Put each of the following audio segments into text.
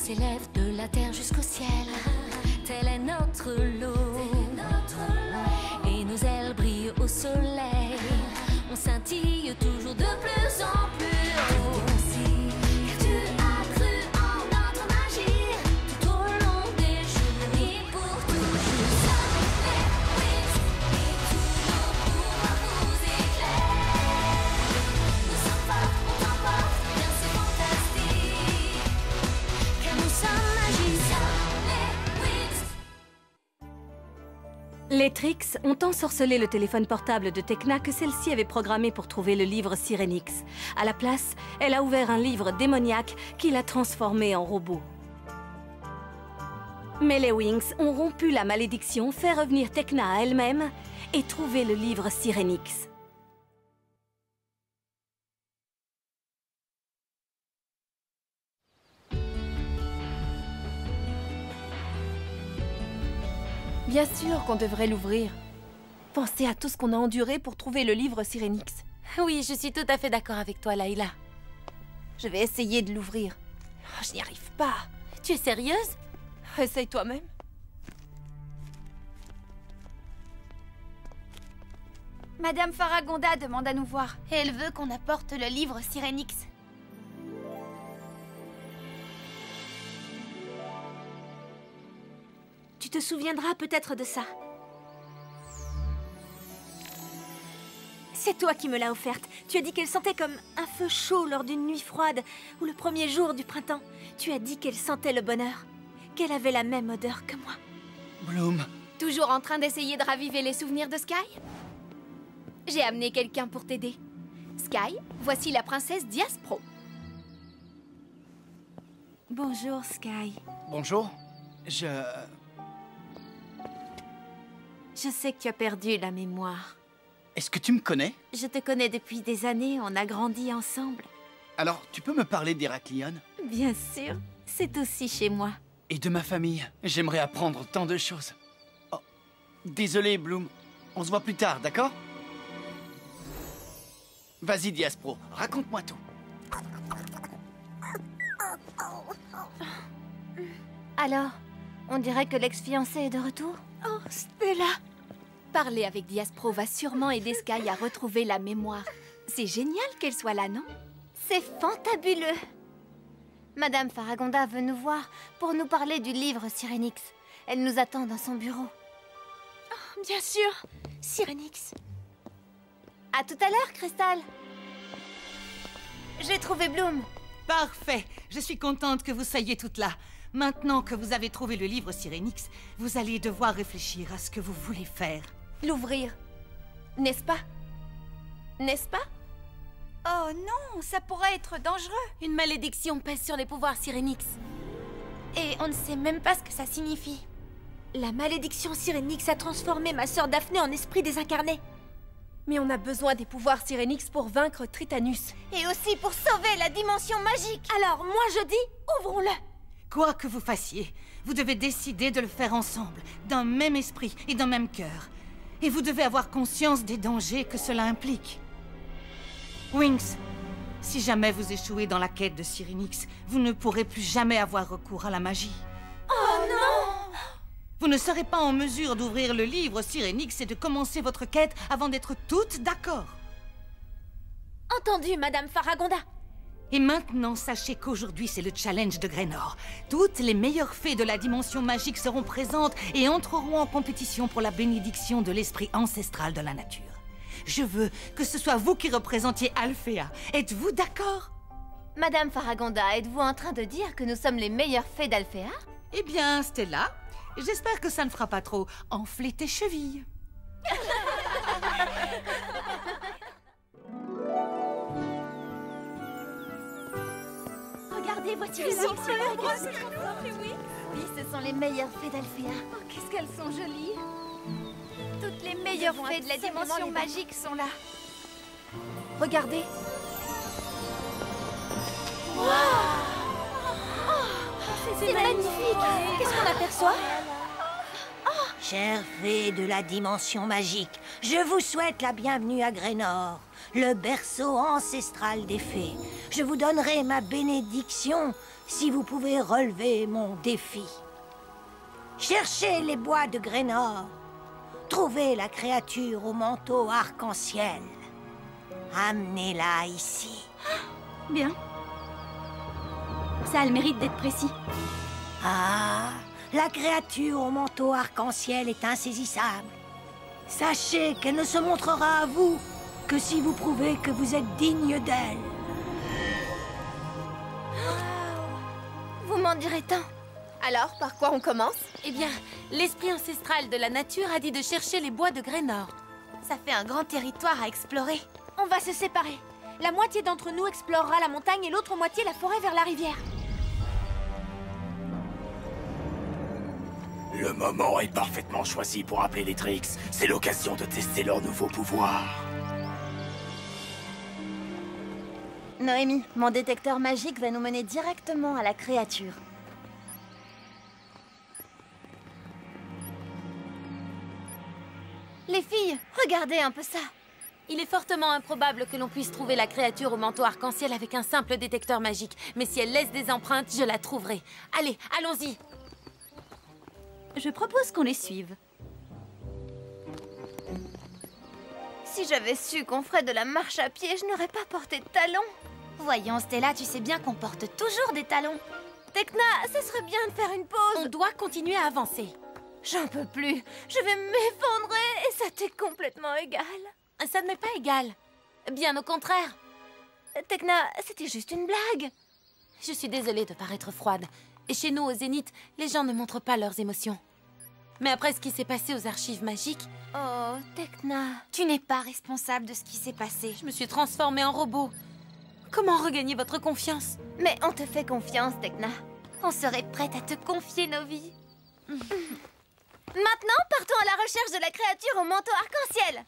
s'élève de la terre jusqu'au ciel. Tel est notre lot. Et nos ailes brillent au soleil. On scintille toujours de plus en plus haut. Tu as cru en notre magie tout au long des jours et pour toujours. Les Wings et tous nos pouvoirs nous éclairent. Nous sommes forts, on t'emporte, bien c'est fantastique. Car nous sommes magiciens, les Wings. Les Trix ont ensorcelé le téléphone portable de Tecna que celle-ci avait programmé pour trouver le livre Sirenix. À la place, elle a ouvert un livre démoniaque qui l'a transformé en robot. Mais les Wings ont rompu la malédiction, fait revenir Tecna à elle-même et trouvé le livre Sirenix. Bien sûr qu'on devrait l'ouvrir. Pensez à tout ce qu'on a enduré pour trouver le livre Sirenix. Oui, je suis tout à fait d'accord avec toi, Layla. Je vais essayer de l'ouvrir. Oh, je n'y arrive pas. Tu es sérieuse? Essaye toi-même. Madame Faragonda demande à nous voir. Et elle veut qu'on apporte le livre Sirenix. Tu te souviendras peut-être de ça. C'est toi qui me l'as offerte. Tu as dit qu'elle sentait comme un feu chaud lors d'une nuit froide ou le premier jour du printemps. Tu as dit qu'elle sentait le bonheur, qu'elle avait la même odeur que moi. Bloom. Toujours en train d'essayer de raviver les souvenirs de Sky? J'ai amené quelqu'un pour t'aider. Sky, voici la princesse Diaspro. Bonjour, Sky. Bonjour. Je sais que tu as perdu la mémoire. Est-ce que tu me connais? Je te connais depuis des années, on a grandi ensemble. Alors, tu peux me parler d'Héraclion? Bien sûr, c'est aussi chez moi. Et de ma famille. J'aimerais apprendre tant de choses. Oh, désolé, Bloom. On se voit plus tard, d'accord? Vas-y, Diaspro, raconte-moi tout. Alors, on dirait que l'ex-fiancé est de retour? Oh, Stella! Parler avec Diaspro va sûrement aider Sky à retrouver la mémoire. C'est génial qu'elle soit là, non? C'est fantabuleux! Madame Faragonda veut nous voir pour nous parler du livre Sirenix. Elle nous attend dans son bureau. Oh, bien sûr! Sirenix. À tout à l'heure, Crystal! J'ai trouvé Bloom. Parfait! Je suis contente que vous soyez toutes là. Maintenant que vous avez trouvé le livre Sirenix, vous allez devoir réfléchir à ce que vous voulez faire. L'ouvrir. N'est-ce pas? N'est-ce pas? Oh non, ça pourrait être dangereux. Une malédiction pèse sur les pouvoirs Sirenix. Et on ne sait même pas ce que ça signifie. La malédiction Sirenix a transformé ma sœur Daphné en esprit désincarné. Mais on a besoin des pouvoirs Sirenix pour vaincre Tritanus. Et aussi pour sauver la dimension magique. Alors moi je dis, ouvrons-le. Quoi que vous fassiez, vous devez décider de le faire ensemble, d'un même esprit et d'un même cœur. Et vous devez avoir conscience des dangers que cela implique. Wings, si jamais vous échouez dans la quête de Sirenix, vous ne pourrez plus jamais avoir recours à la magie. Oh non! Vous ne serez pas en mesure d'ouvrir le livre Sirenix et de commencer votre quête avant d'être toutes d'accord. Entendu, Madame Faragonda. Et maintenant, sachez qu'aujourd'hui, c'est le challenge de Graynor. Toutes les meilleures fées de la dimension magique seront présentes et entreront en compétition pour la bénédiction de l'esprit ancestral de la nature. Je veux que ce soit vous qui représentiez Alfea. Êtes-vous d'accord? Madame Faragonda, êtes-vous en train de dire que nous sommes les meilleures fées d'Alfea? Eh bien, Stella, j'espère que ça ne fera pas trop enfler tes chevilles. Regardez, voici les Oui, ce sont les meilleures fées d'Alfea. Oh, qu'est-ce qu'elles sont jolies! Toutes les meilleures fées de la dimension magique sont là. Regardez. C'est magnifique! Qu'est-ce qu'on aperçoit? Chères fées de la dimension magique, je vous souhaite la bienvenue à Graynor, le berceau ancestral des fées. Je vous donnerai ma bénédiction si vous pouvez relever mon défi. Cherchez les bois de Graynor. Trouvez la créature au manteau arc-en-ciel. Amenez-la ici. Bien. Ça a le mérite d'être précis. Ah, la créature au manteau arc-en-ciel est insaisissable. Sachez qu'elle ne se montrera à vous que si vous prouvez que vous êtes digne d'elle. Vous m'en direz tant. Alors, par quoi on commence? Eh bien, l'esprit ancestral de la nature a dit de chercher les bois de Graynor. Ça fait un grand territoire à explorer. On va se séparer. La moitié d'entre nous explorera la montagne et l'autre moitié la forêt vers la rivière. Le moment est parfaitement choisi pour appeler les Trix. C'est l'occasion de tester leur nouveau pouvoir. Noémie, mon détecteur magique va nous mener directement à la créature. Les filles, regardez un peu ça. Il est fortement improbable que l'on puisse trouver la créature au manteau arc-en-ciel avec un simple détecteur magique. Mais si elle laisse des empreintes, je la trouverai. Allez, allons-y. Je propose qu'on les suive. Si j'avais su qu'on ferait de la marche à pied, je n'aurais pas porté de talons. Voyons, Stella, tu sais bien qu'on porte toujours des talons. Tekna, ce serait bien de faire une pause. On doit continuer à avancer. J'en peux plus. Je vais m'effondrer et ça t'est complètement égal. Ça ne m'est pas égal. Bien au contraire. Tekna, c'était juste une blague. Je suis désolée de paraître froide. Et chez nous, au Zénith, les gens ne montrent pas leurs émotions. Mais après ce qui s'est passé aux archives magiques... Oh, Tekna, tu n'es pas responsable de ce qui s'est passé. Je me suis transformée en robot. Comment regagner votre confiance? Mais on te fait confiance, Tekna. On serait prête à te confier nos vies. Maintenant, partons à la recherche de la créature au manteau arc-en-ciel.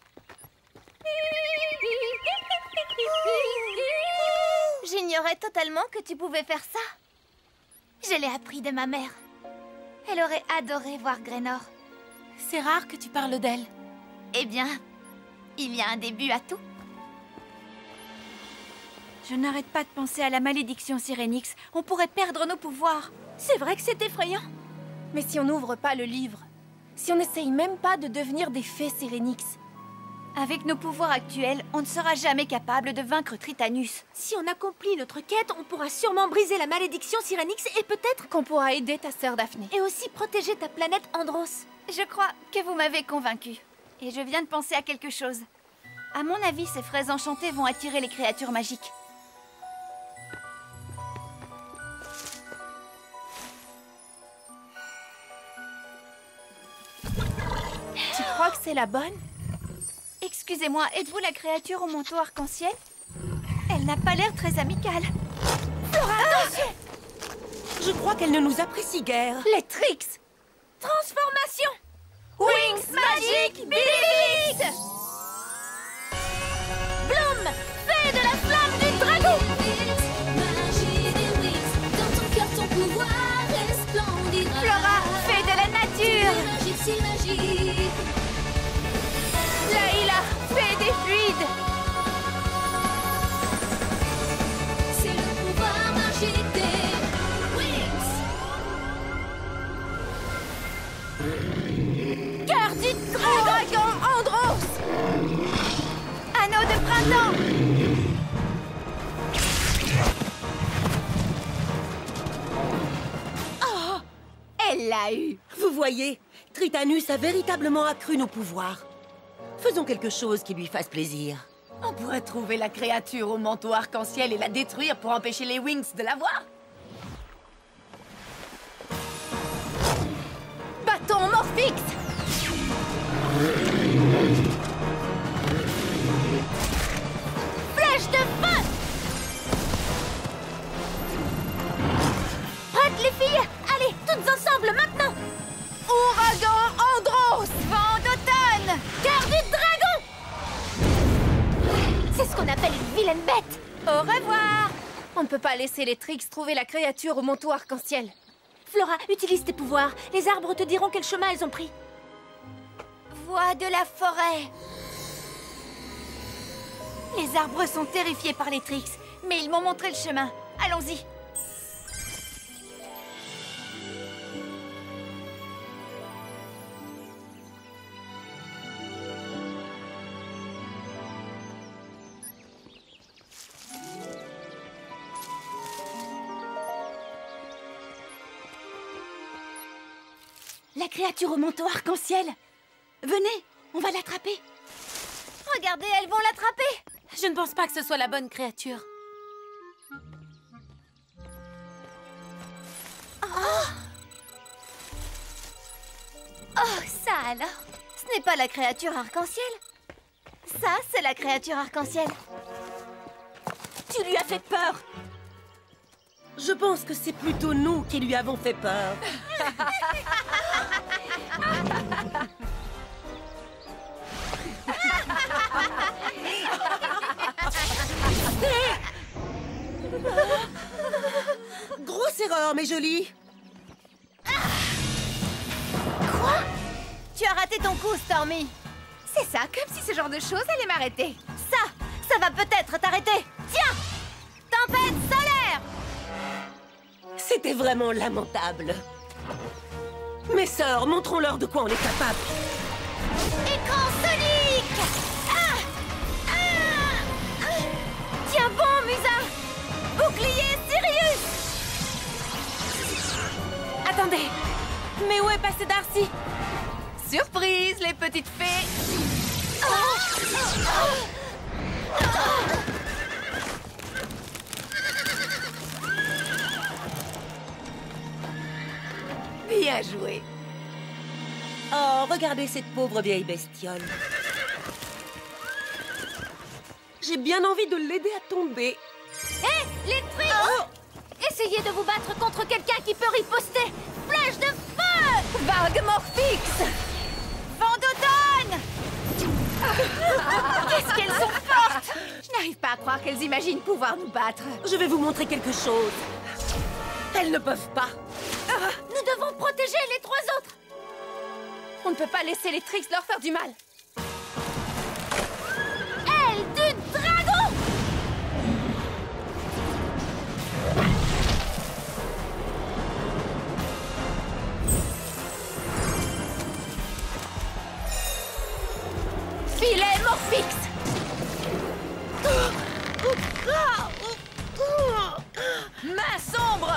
J'ignorais totalement que tu pouvais faire ça. Je l'ai appris de ma mère. Elle aurait adoré voir Graynor. C'est rare que tu parles d'elle. Eh bien, il y a un début à tout. Je n'arrête pas de penser à la malédiction Syrénix. On pourrait perdre nos pouvoirs. C'est vrai que c'est effrayant. Mais si on n'ouvre pas le livre, si on n'essaye même pas de devenir des fées Syrénix, avec nos pouvoirs actuels, on ne sera jamais capable de vaincre Tritanus. Si on accomplit notre quête, on pourra sûrement briser la malédiction Syrénix et peut-être qu'on pourra aider ta sœur Daphné. Et aussi protéger ta planète Andros. Je crois que vous m'avez convaincue. Et je viens de penser à quelque chose. À mon avis, ces fraises enchantées vont attirer les créatures magiques. Tu crois que c'est la bonne? Excusez-moi, êtes-vous la créature au manteau arc-en-ciel? Elle n'a pas l'air très amicale. Flora, attention! Je crois qu'elle ne nous apprécie guère. Les Trix! Transformation! Wings Magic Beast! Bloom, fée de la flamme du dragon! Magie des Wings, dans ton cœur ton pouvoir resplendira. Flora, fée de la nature! Magique, si magique. Laïla, fée des fluides! C'est le pouvoir magique des Wings. Cœur du dragon Andros! Anneau de printemps! Oh, Elle l'a eu! vous voyez, Tritanus a véritablement accru nos pouvoirs. Faisons quelque chose qui lui fasse plaisir. On pourrait trouver la créature au manteau arc-en-ciel et la détruire pour empêcher les Wings de la voir. Bâton Morphix! Flèche de feu! Prêtes les filles? Allez, toutes ensemble maintenant! Ouragan Andros! Vent d'automne! Cœur du dragon! C'est ce qu'on appelle une vilaine bête! Au revoir! On ne peut pas laisser les Trix trouver la créature au manteau arc-en-ciel. Flora, utilise tes pouvoirs. Les arbres te diront quel chemin elles ont pris. voix de la forêt. Les arbres sont terrifiés par les Trix, mais ils m'ont montré le chemin. Allons-y. La créature au manteau arc-en-ciel. Venez, on va l'attraper. Regardez, elles vont l'attraper. Je ne pense pas que ce soit la bonne créature. Oh, ça alors. Ce n'est pas la créature arc-en-ciel. Ça, c'est la créature arc-en-ciel. Tu lui as fait peur. Je pense que c'est plutôt nous qui lui avons fait peur. Grosse erreur, mes jolies. Quoi? Tu as raté ton coup, Stormy. C'est ça, comme si ce genre de choses allait m'arrêter. Ça va peut-être t'arrêter. Tiens! Tempête solaire! C'était vraiment lamentable. Mes sœurs, montrons-leur de quoi on est capable. Écran sonique! Tiens bon, Musa! Bouclier Sirius! Attendez! Mais où est passé Darcy? Surprise, les petites fées! Bien joué. Oh, regardez cette pauvre vieille bestiole. J'ai bien envie de l'aider à tomber. Hé, les Trix! Essayez de vous battre contre quelqu'un qui peut riposter! Flèche de feu! Vague Morphix! Vent d'automne! Qu'est-ce qu'elles sont fortes! Je n'arrive pas à croire qu'elles imaginent pouvoir nous battre. Je vais vous montrer quelque chose. Elles ne peuvent pas. Nous devons protéger les trois autres! On ne peut pas laisser les Trix leur faire du mal. Aile du dragon! Filet Morphix! Main sombre!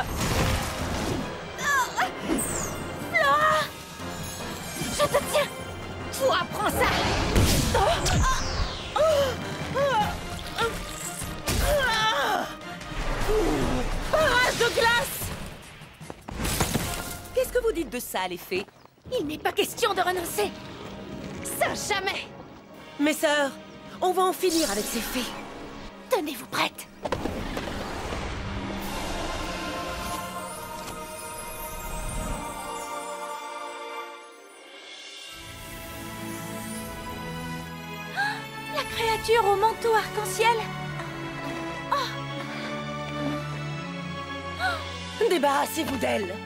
Flora! Je te tiens! Toi, prends ça! Barrage de glace! Qu'est-ce que vous dites de ça, les fées? Il n'est pas question de renoncer! Ça, jamais! Mes sœurs, on va en finir avec ces fées. Tenez-vous prêtes! La créature au manteau arc-en-ciel. Débarrassez-vous d'elle.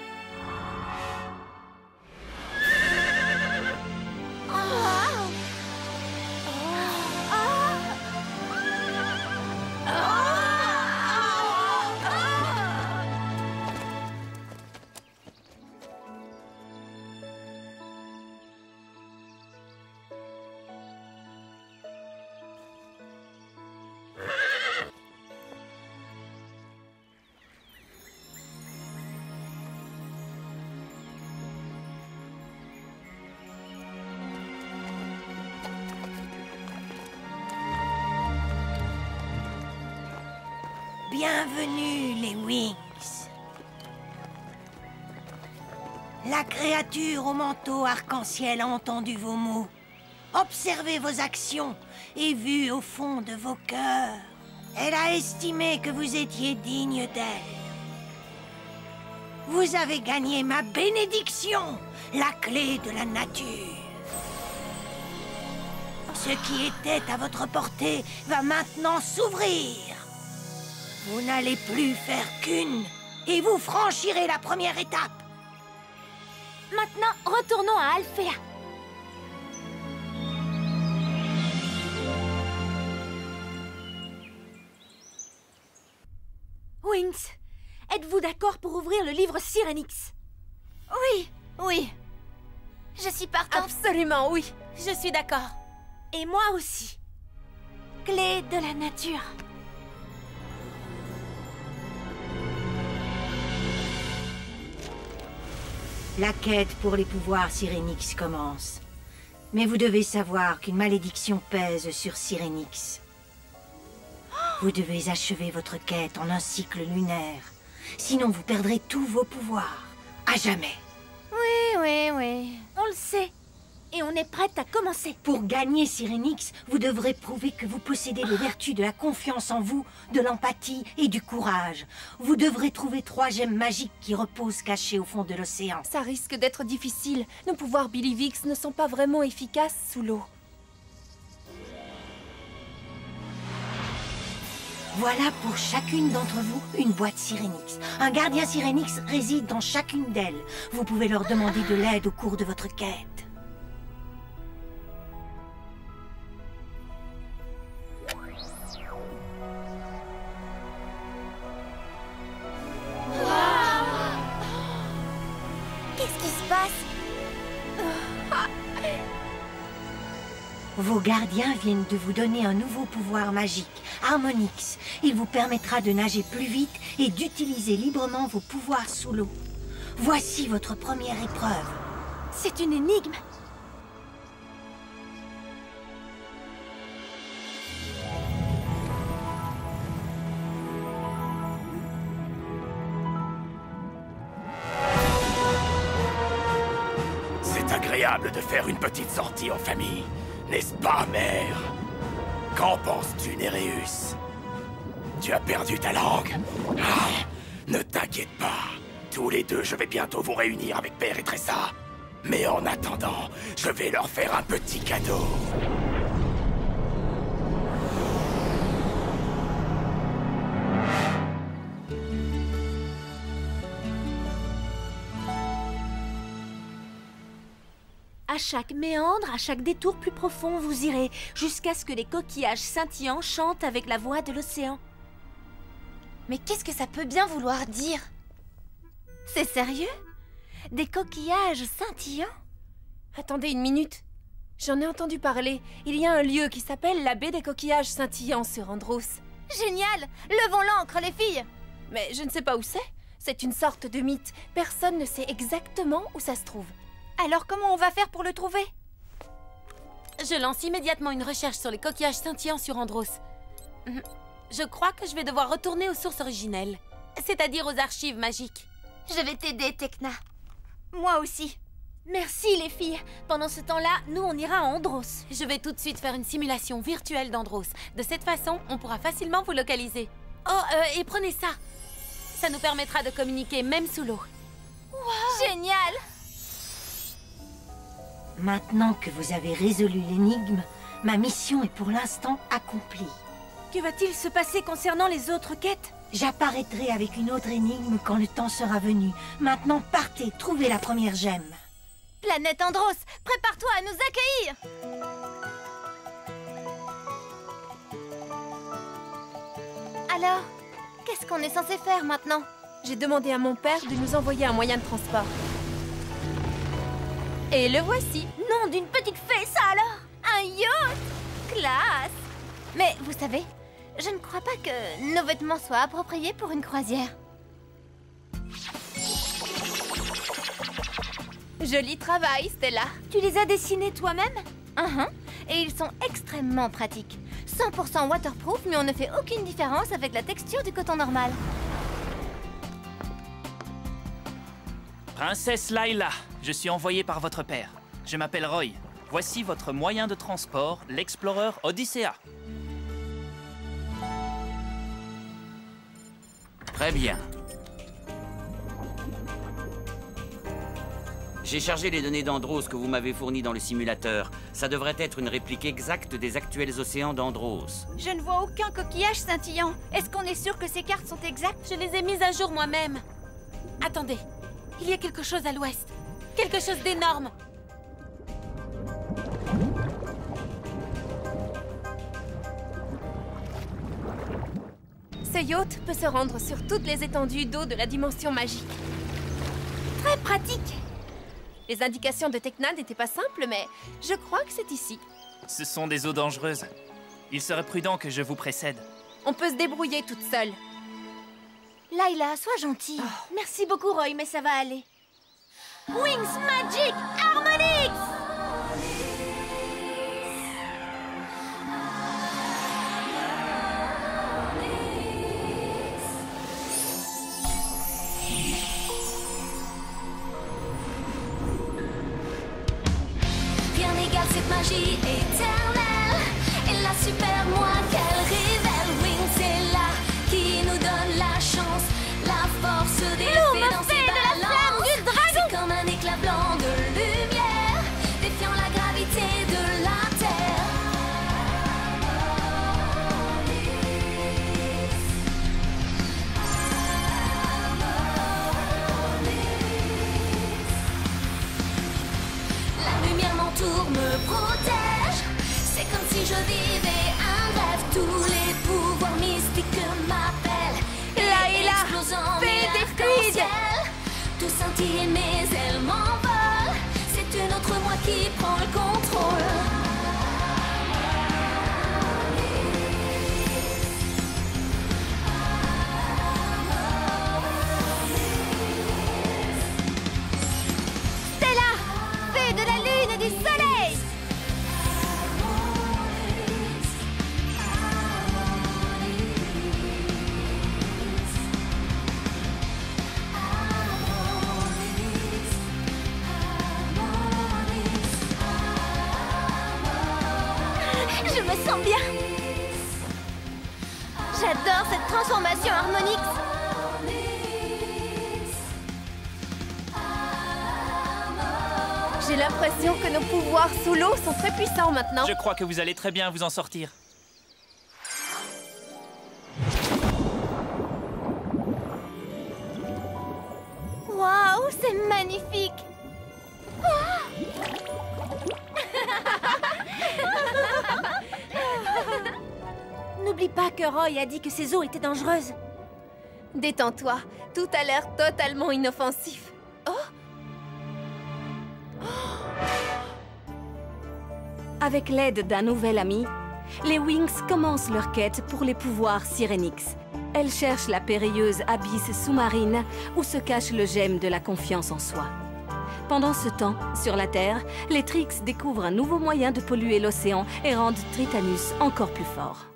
Bienvenue, les Wings. La créature au manteau arc-en-ciel a entendu vos mots, observé vos actions et vu au fond de vos cœurs. Elle a estimé que vous étiez digne d'elle. Vous avez gagné ma bénédiction, la clé de la nature. Ce qui était à votre portée va maintenant s'ouvrir. Vous n'allez plus faire qu'une, et vous franchirez la première étape. Maintenant, retournons à Alphéa. Wings, êtes-vous d'accord pour ouvrir le livre Sirenix? Oui, oui. Je suis partante. Absolument, oui. Je suis d'accord. Et moi aussi. Clé de la nature. La quête pour les pouvoirs Sirenix commence. Mais vous devez savoir qu'une malédiction pèse sur Sirenix. Vous devez achever votre quête en un cycle lunaire. Sinon vous perdrez tous vos pouvoirs. À jamais. Oui, oui, oui. On le sait. Et on est prête à commencer. Pour gagner Sirenix, vous devrez prouver que vous possédez les vertus de la confiance en vous, de l'empathie et du courage. Vous devrez trouver 3 gemmes magiques qui reposent cachées au fond de l'océan. Ça risque d'être difficile. Nos pouvoirs Billivix ne sont pas vraiment efficaces sous l'eau. Voilà pour chacune d'entre vous une boîte Sirenix. Un gardien Sirenix réside dans chacune d'elles. Vous pouvez leur demander de l'aide au cours de votre quête. Qu'est-ce qui se passe? Vos gardiens viennent de vous donner un nouveau pouvoir magique, Harmonix. Il vous permettra de nager plus vite et d'utiliser librement vos pouvoirs sous l'eau. Voici votre première épreuve. C'est une énigme. C'est agréable de faire une petite sortie en famille, n'est-ce pas, mère? Qu'en penses-tu, Néréus? Tu as perdu ta langue? Ah, ne t'inquiète pas. Tous les deux, je vais bientôt vous réunir avec Père et Tressa. Mais en attendant, je vais leur faire un petit cadeau. À chaque méandre, à chaque détour plus profond, vous irez, jusqu'à ce que les coquillages scintillants chantent avec la voix de l'océan. Mais qu'est-ce que ça peut bien vouloir dire? C'est sérieux? Des coquillages scintillants? Attendez une minute. J'en ai entendu parler. Il y a un lieu qui s'appelle la baie des coquillages scintillants sur Andros. Génial! Levons l'ancre, les filles! Mais je ne sais pas où c'est. C'est une sorte de mythe. Personne ne sait exactement où ça se trouve. Alors comment on va faire pour le trouver? Je lance immédiatement une recherche sur les coquillages scintillants sur Andros. Je crois que je vais devoir retourner aux sources originelles, c'est-à-dire aux archives magiques. Je vais t'aider, Tekna. Moi aussi. Merci les filles. Pendant ce temps-là, nous on ira à Andros. Je vais tout de suite faire une simulation virtuelle d'Andros. De cette façon, on pourra facilement vous localiser. Oh, et prenez ça. Ça nous permettra de communiquer même sous l'eau. Wow. Génial! Maintenant que vous avez résolu l'énigme, ma mission est pour l'instant accomplie. Que va-t-il se passer concernant les autres quêtes? J'apparaîtrai avec une autre énigme quand le temps sera venu. Maintenant, partez, trouvez la première gemme. Planète Andros, prépare-toi à nous accueillir! Alors, qu'est-ce qu'on est censé faire maintenant? J'ai demandé à mon père de nous envoyer un moyen de transport. Et le voici. Nom d'une petite fée, ça alors! Un yacht! Classe! Mais vous savez, je ne crois pas que nos vêtements soient appropriés pour une croisière. Joli travail, Stella. Tu les as dessinés toi-même? Et ils sont extrêmement pratiques. 100% waterproof, mais on ne fait aucune différence avec la texture du coton normal. Princesse Layla, je suis envoyé par votre père. Je m'appelle Roy. Voici votre moyen de transport, l'Explorer Odyssea. Très bien. J'ai chargé les données d'Andros que vous m'avez fournies dans le simulateur. Ça devrait être une réplique exacte des actuels océans d'Andros. Je ne vois aucun coquillage scintillant. Est-ce qu'on est sûr que ces cartes sont exactes? Je les ai mises à jour moi-même. Attendez, il y a quelque chose à l'ouest. Quelque chose d'énorme. Ce yacht peut se rendre sur toutes les étendues d'eau de la dimension magique. Très pratique. Les indications de Tecna n'étaient pas simples, mais je crois que c'est ici. Ce sont des eaux dangereuses. Il serait prudent que je vous précède. On peut se débrouiller toute seule. Layla, sois gentille. Oh, merci beaucoup, Roy, mais ça va aller. Wings Magic Harmonix! Rien n'égale cette magie éternelle et la super moi qu'elle révèle. Wings est là qui nous donne la chance, la force d'effet dans ses balances. C'est comme un éclat blanc de lumière, défiant la gravité de la terre. La lumière m'entoure, me protège. C'est comme si je vivais un rêve. Tous les pouvoirs mystiques m'appellent. Layla, Explosant fais mes des fluides. arcs-en-ciel. Tout scintille mes ailes m'envolent. C'est une autre moi qui prend le contrôle. Stella, fée de la lune et du soleil! Je me sens bien. J'adore cette transformation Harmonix. J'ai l'impression que nos pouvoirs sous l'eau sont très puissants maintenant. Je crois que vous allez très bien vous en sortir. Waouh, c'est magnifique. N'oublie pas que Roy a dit que ces eaux étaient dangereuses. Détends-toi, tout a l'air totalement inoffensif. Avec l'aide d'un nouvel ami, les Wings commencent leur quête pour les pouvoirs Sirenix. Elles cherchent la périlleuse abysse sous-marine où se cache le gemme de la confiance en soi. Pendant ce temps, sur la Terre, les Trix découvrent un nouveau moyen de polluer l'océan et rendent Tritanus encore plus fort.